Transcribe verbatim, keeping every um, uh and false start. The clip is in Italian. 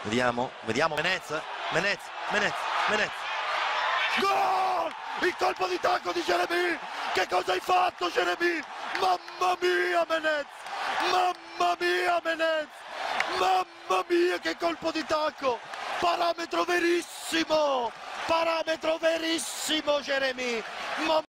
Vediamo, vediamo Menez, Menez, Menez, Menez. Gol! Il colpo di tacco di Jeremy! Che cosa hai fatto, Jeremy? Mamma mia, Menez! Mamma mia, Menez! Mamma mia, che colpo di tacco! Parametro verissimo! Parametro verissimo, Jeremy! Mamma